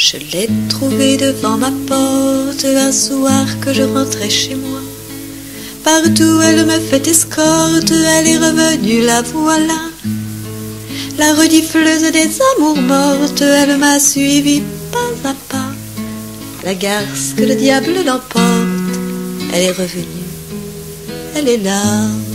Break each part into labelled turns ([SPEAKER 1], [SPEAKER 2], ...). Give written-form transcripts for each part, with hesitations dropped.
[SPEAKER 1] Je l'ai trouvée devant ma porte un soir que je rentrais chez moi. Partout elle me fait escorte, elle est revenue, la voilà. La redifleuse des amours mortes, elle m'a suivi pas à pas. La garce que le diable l'emporte, elle est revenue, elle est là.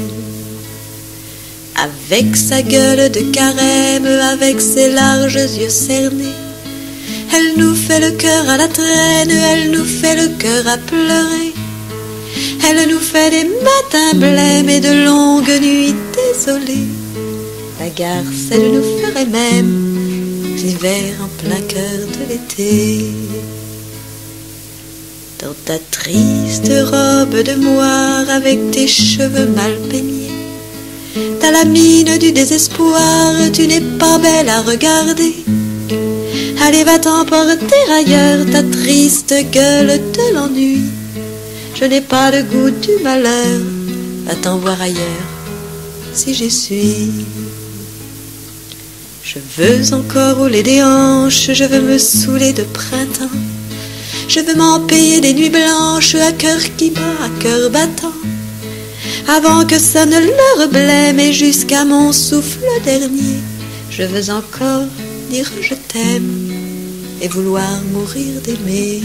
[SPEAKER 1] Avec sa gueule de carême, avec ses larges yeux cernés, elle nous fait le cœur à la traîne, elle nous fait le cœur à pleurer. Elle nous fait des matins blêmes et de longues nuits désolées. La garce, elle nous ferait même l'hiver en plein cœur de l'été. Dans ta triste robe de moire avec tes cheveux mal peignés, t'as la mine du désespoir, tu n'es pas belle à regarder. Allez, va t'emporter ailleurs, ta triste gueule de l'ennui. Je n'ai pas le goût du malheur, va t'en voir ailleurs, si j'y suis. Je veux encore rouler des hanches, je veux me saouler de printemps. Je veux m'en payer des nuits blanches, à cœur qui bat, à cœur battant. Avant que sonne l'heure blême et jusqu'à mon souffle dernier, je veux encore dire je t'aime et vouloir mourir d'aimer.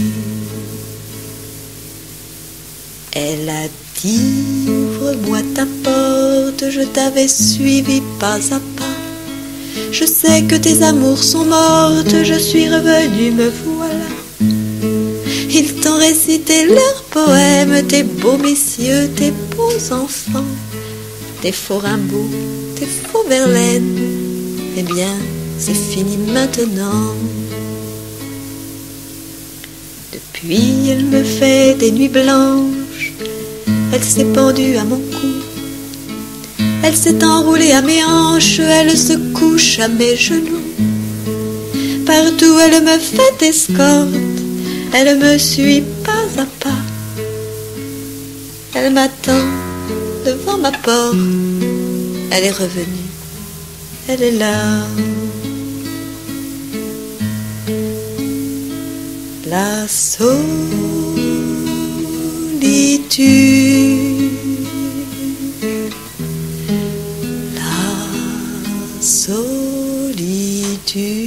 [SPEAKER 1] Elle a dit ouvre-moi ta porte, je t'avais suivi pas à pas. Je sais que tes amours sont mortes, je suis revenue, me voilà. Ils t'ont récité leurs poèmes, tes beaux messieurs, tes beaux enfants, tes faux Rimbaud, tes faux Verlaine. Eh bien, c'est fini maintenant. Depuis, elle me fait des nuits blanches, elle s'est pendue à mon cou. Elle s'est enroulée à mes hanches, elle se couche à mes genoux. Partout elle me fait escorte, elle me suit pas à pas. Elle m'attend devant ma porte, elle est revenue, elle est là. La solitude, la solitude.